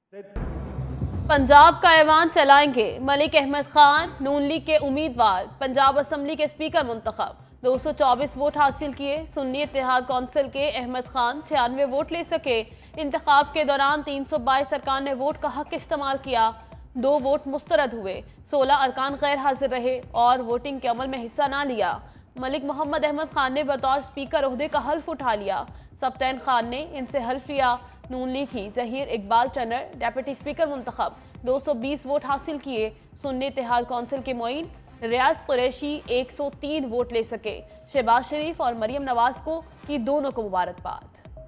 पंजाब का ऐवान चलाएंगे मलिक अहमद खान, नून लीग के उम्मीदवार। पंजाब असम्बली के स्पीकर मुंतखब, 224 वोट हासिल किए। सुन्नी इत्तेहाद कौंसिल के अहमद खान 96 वोट ले सके। इंतखाब के दौरान 322 अरकान ने वोट का हक इस्तेमाल किया, 2 वोट मुस्तरद हुए। 16 अरकान गैर हाजिर रहे और वोटिंग के अमल में हिस्सा ना लिया। मलिक मोहम्मद अहमद खान ने बतौर स्पीकर ओहदे का हल्फ उठा लिया। सप्तैन खान ने इनसे हल्फ लिया। नून लीग ही जहीर इकबाल चन्नर डेप्यूटी स्पीकर मुंतखब, 220 वोट हासिल किए। सुन्नी इत्तेहाद कौंसिल के मोइन रियाज कुरैशी 103 वोट ले सके। शहबाज शरीफ और मरियम नवाज को की दोनों को मुबारकबाद।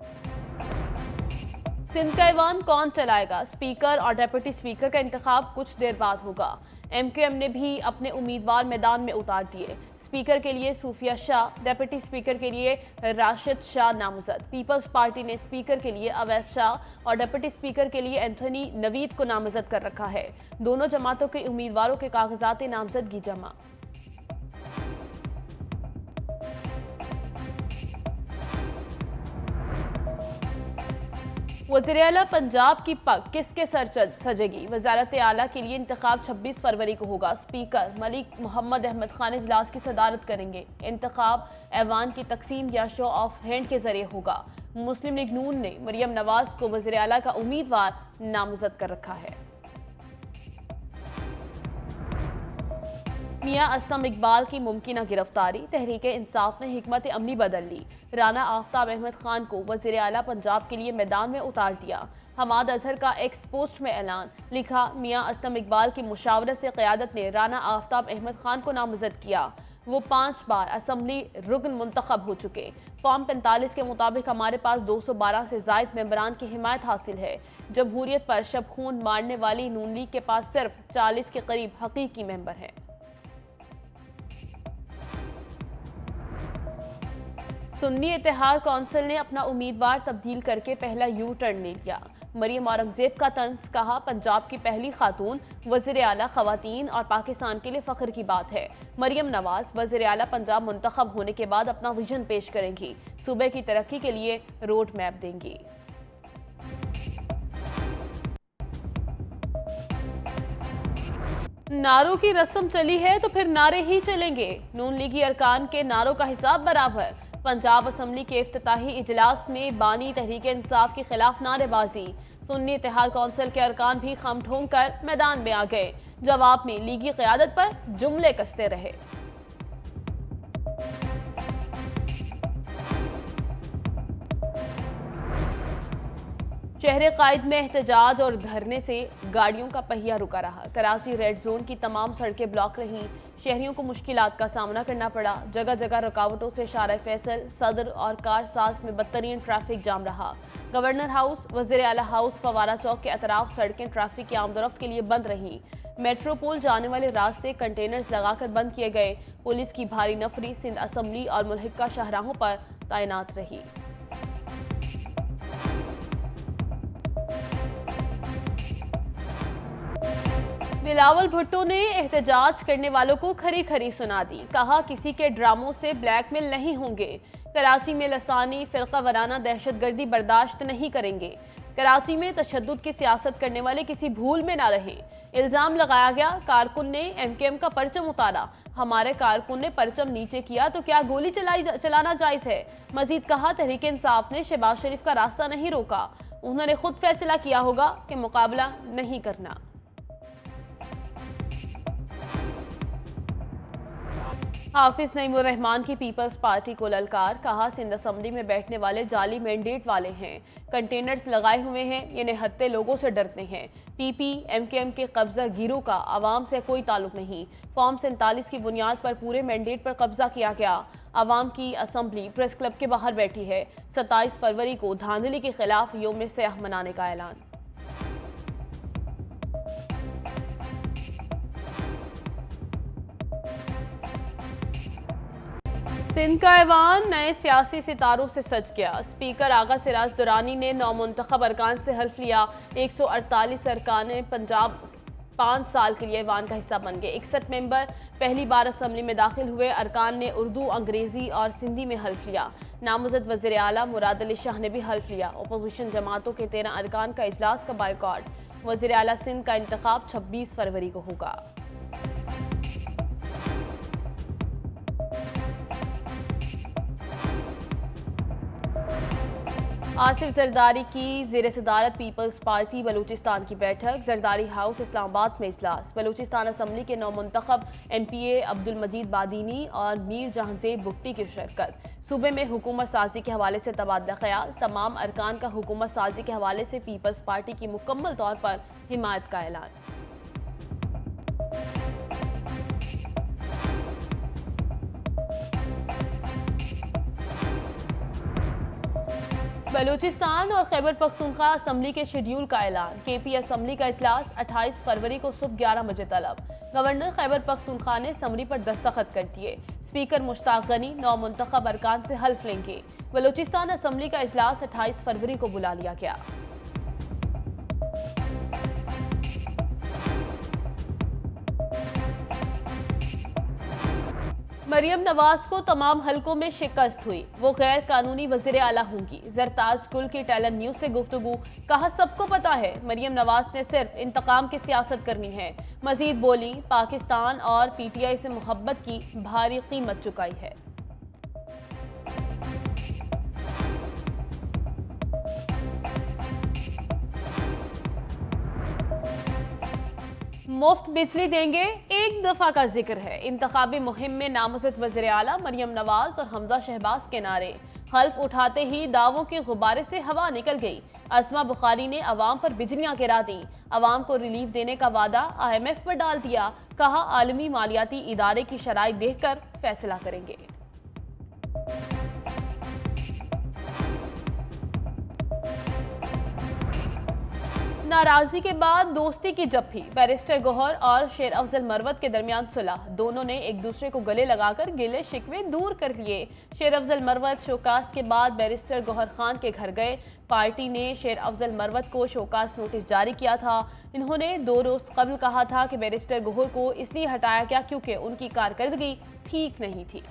सिंध का ऐवान कौन चलाएगा? स्पीकर और डेप्यूटी स्पीकर का इंतखाब कुछ देर बाद होगा। MQM ने भी अपने उम्मीदवार मैदान में उतार दिए। स्पीकर के लिए सूफिया शाह, डेप्यूटी स्पीकर के लिए राशिद शाह नामजद। पीपल्स पार्टी ने स्पीकर के लिए अवैध शाह और डेप्यूटी स्पीकर के लिए एंथनी नवीद को नामजद कर रखा है। दोनों जमातों के उम्मीदवारों के कागजात नामजदगी जमा। वज़ीर-ए-आला पंजाब की पग किसके सर सजेगी? वज़ारत आला के लिए इंतखाब 26 फरवरी को होगा। स्पीकर मलिक मोहम्मद अहमद खान इजलास की सदारत करेंगे। इंतखाब ऐवान की तकसीम या शो ऑफ हैंड के जरिए होगा। मुस्लिम लीग नून ने मरियम नवाज को वज़ीर-ए-आला का उम्मीदवार नामजद कर रखा है। मियां असलम इकबाल की मुमकिना गिरफ्तारी, तहरीक इंसाफ ने हिकमत अमली बदल ली। राना आफ्ताब अहमद खान को वज़ीर आला पंजाब के लिए मैदान में उतार दिया। हमाद अजहर का एक्स पोस्ट में ऐलान, लिखा मियां असलम इकबाल की मुशावरत से क़यादत ने राना आफ्ताब अहमद खान को नामजद किया। वो 5 बार असम्बली रुकन मुंतखब हो चुके। फॉर्म 45 के मुताबिक हमारे पास 212 से ज़ायद मेंबरान की हिमायत हासिल है। जमहूरियत पर शब खून मारने वाली नून लीग के पास सिर्फ 40 के करीब हकीकी मेंबर हैं। सुन्नी इत्तेहाद कौंसिल ने अपना उम्मीदवार तब्दील करके पहला यू टर्न ले लिया। मरियम औरंगजेब का तंज, कहा पंजाब की पहली खातून वज़ीर आला ख़वातीन और पाकिस्तान के लिए फ़ख्र की बात है। मरियम नवाज वज़ीर आला पंजाब मुंतखब होने के बाद अपना विजन पेश करेंगी। सूबे की तरक्की के लिए रोड मैप देंगी। नारों की रस्म चली है तो फिर नारे ही चलेंगे। नून लीगी अरकान के नारों का हिसाब बराबर। पंजाब असम्बली के इफ्तिताही इजलास में बानी तहरीक इंसाफ के खिलाफ नारेबाजी। सुन्नी इत्तेहाद कौंसिल के अरकान भी खम ठोंक कर मैदान में आ गए। जवाब में लीगी क़यादत पर जुमले कसते रहे। शहर कायद में एहतजाज और धरने से गाड़ियों का पहिया रुका रहा। कराची रेड जोन की तमाम सड़कें ब्लॉक रहीं। शहरियों को मुश्किलात का सामना करना पड़ा। जगह जगह रुकावटों से शारा फैसल, सदर और कारसाज में बदतरीन ट्रैफिक जाम रहा। गवर्नर हाउस, वज़ीर आला हाउस, फवारा चौक के अतराफ सड़कें ट्रैफिक की आमदोरफ्त के लिए बंद रहीं। मेट्रोपोल जाने वाले रास्ते कंटेनर्स लगाकर बंद किए गए। पुलिस की भारी नफरी सिंध असम्बली और मुल्हिका शाहराहों पर तैनात रही। बिलावल भुट्टो ने एहतजाज करने वालों को खरी खरी सुना दी। कहा किसी के ड्रामों से ब्लैकमेल नहीं होंगे। कराची में लसानी फिरका वराना दहशतगर्दी बर्दाश्त नहीं करेंगे। कराची में तशद्दुद की सियासत करने वाले किसी भूल में ना रहें। इल्ज़ाम लगाया गया कारकुन ने MQM का परचम उतारा। हमारे कारकुन ने परचम नीचे किया तो क्या गोली चलाना जायज़ है? मजीद कहा तहरीक इंसाफ ने शहबाज शरीफ का रास्ता नहीं रोका। उन्होंने खुद फैसला किया होगा कि मुकाबला नहीं करना। हाफिज नईमुर रहमान की पीपल्स पार्टी को ललकार, कहा सिंध असम्बली में बैठने वाले जाली मैंडेट वाले हैं। कंटेनर्स लगाए हुए हैं, ये निहत्ते लोगों से डरते हैं। PP MQM के कब्जा गिरोह का आवाम से कोई ताल्लुक नहीं। फॉर्म 47 की बुनियाद पर पूरे मैंडेट पर कब्जा किया गया। आवाम की असम्बली प्रेस क्लब के बाहर बैठी है। 27 फरवरी को धांधली के खिलाफ यौम स्याह मनाने का ऐलान। सिंध का ऐवान नए सियासी सितारों से सज गया। स्पीकर आगा सिराज दुरानी ने नौमुंतखब अरकान से हल्फ लिया। 148 अरकान पंजाब 5 साल के लिए ऐवान का हिस्सा बन गए। 61 मेंबर पहली बार असम्बली में दाखिल हुए। अरकान ने उर्दू, अंग्रेजी और सिंधी में हल्फ लिया। नामजद वज़ीर आला मुराद अली शाह ने भी हल्फ लिया। अपोजिशन जमातों के 13 अरकान का इजलास का बायकॉट। वज़ीर आला सिंध का इंतखाब 26 फरवरी को होगा। आसिफ जरदारी की ज़ेर सदारत पीपल्स पार्टी बलूचिस्तान की बैठक, जरदारी हाउस इस्लामाबाद में इजलास। बलूचिस्तान असम्बली के नौमुंतखब MPA अब्दुल मजीद बादीनी और मीर जहांजेब बुट्टी की शिरकत। सूबे में हुकूमत साजी के हवाले से तबादला ख्याल, तमाम अरकान का हुकूमत साजी के हवाले से पीपल्स पार्टी की मुकम्मल तौर पर हिमायत का ऐलान। बलूचिस्तान और खैबर पख्तूनख्वा असम्बली के शेड्यूल का ऐलान। KP असम्बली का इजलास 28 फरवरी को सुबह 11 बजे तलब। गवर्नर खैबर पख्तूनख्वा ने समरी पर दस्तखत कर दिए। स्पीकर मुश्ताक गनी नौमुंतखब अरकान से हल्फ लेंगे। बलूचिस्तान असम्बली का इजलास 28 फरवरी को बुला लिया गया। मरियम नवाज को तमाम हलकों में शिकस्त हुई, वो गैर कानूनी वज़ीर आला होंगी। जरताज गुल की टैलेंट न्यूज से गुफ्तगू, कहा सबको पता है मरियम नवाज ने सिर्फ इंतकाम की सियासत करनी है। मजीद बोली, पाकिस्तान और PTI से मोहब्बत की भारी कीमत चुकाई है। मुफ्त बिजली देंगे, एक दफा का जिक्र है। इंतखाबी मुहिम में नामजद वज़ीर आला मरियम नवाज और हमजा शहबाज के नारे। हल्फ उठाते ही दावों के गुब्बारे से हवा निकल गई। अस्मा बुखारी ने अवाम पर बिजलियां गिरा दी। अवाम को रिलीफ देने का वादा IMF पर डाल दिया। कहा आलमी मालियाती इदारे की शराइत देखकर फैसला करेंगे। नाराजगी के बाद दोस्ती की जप्फी। बैरिस्टर गौहर और शेर अफजल मरवत के दरमियान सुलह। दोनों ने एक दूसरे को गले लगाकर गिले शिकवे दूर कर लिए। शेर अफजल मरवत शोकास के बाद बैरिस्टर गौहर खान के घर गए। पार्टी ने शेर अफजल मरवत को शोकास नोटिस जारी किया था। इन्होंने 2 रोज कबल कहा था कि बैरिस्टर गौहर को इसलिए हटाया गया क्योंकि उनकी कारकर्दगी ठीक नहीं थी।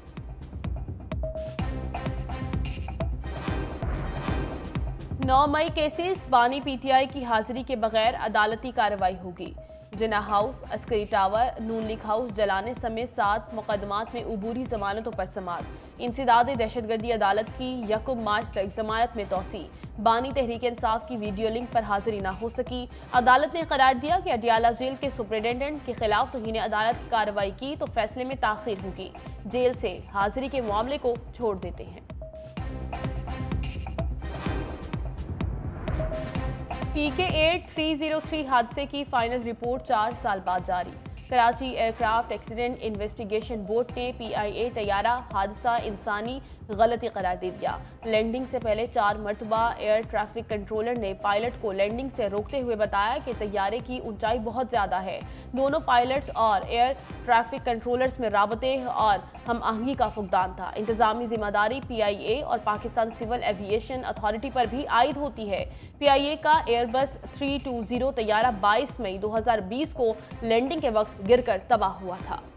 9 मई केसेस, बानी PTI की हाजिरी के बगैर अदालती कार्रवाई होगी। Jinnah house, Askari tower, Noon League house जलाने समेत 7 मुकदमात में उबूरी जमानतों पर समाअत। इंसदाद दहशतगर्दी अदालत की 1 मार्च तक जमानत में तोसी। बानी तहरीक इंसाफ की वीडियो लिंक पर हाजिरी न हो सकी। अदालत ने करार दिया कि अडियाला जेल के सुपरिटेंडेंट के खिलाफ तौहीन अदालत की कार्रवाई की तो फैसले में ताखीर होगी। जेल से हाजिरी के मामले को छोड़ देते हैं। PK-8 303 हादसे की फाइनल रिपोर्ट 4 साल बाद जारी। Karachi aircraft accident investigation board ने PIA तैयारा हादसा इंसानी गलती करार दे दिया। लैंडिंग से पहले 4 मरतबा एयर ट्रैफिक कंट्रोलर ने पायलट को लैंडिंग से रोकते हुए बताया कि तैयारे की ऊंचाई बहुत ज़्यादा है। दोनों पायलट्स और एयर ट्रैफिक कंट्रोलर्स में राबते और हम आहंगी का फुकदान था। इंतजामी जिम्मेदारी PIA और पाकिस्तान सिविल एविएशन अथॉरिटी पर भी आयद होती है। PIA का एयरबस 320 तैयारा 22 मई 2020 को लैंडिंग के वक्त गिरकर तबाह हुआ था।